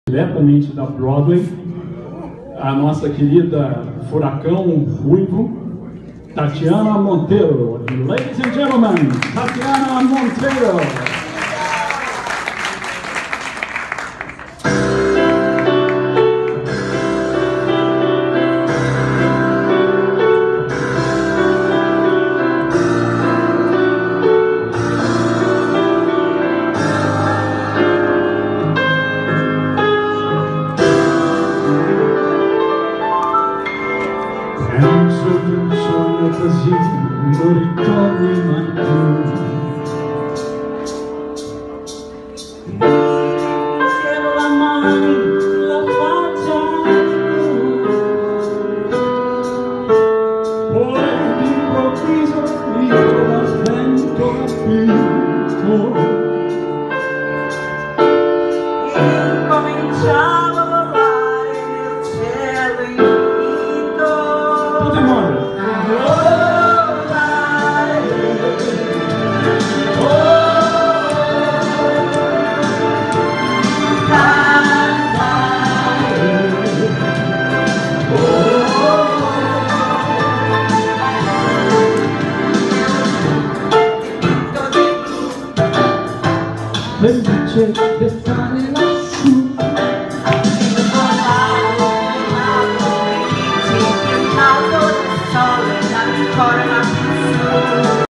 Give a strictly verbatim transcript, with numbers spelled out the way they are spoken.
Diretamente da Broadway, a nossa querida Furacão Ruivo, Tatiana Monteiro. Ladies and gentlemen, Tatiana Monteiro. Penso che un sogno così non ritorni mai più. Se la mai la faccia poi d'improvviso io la sento capito e cominciavo a volare nel cielo infinito. Felice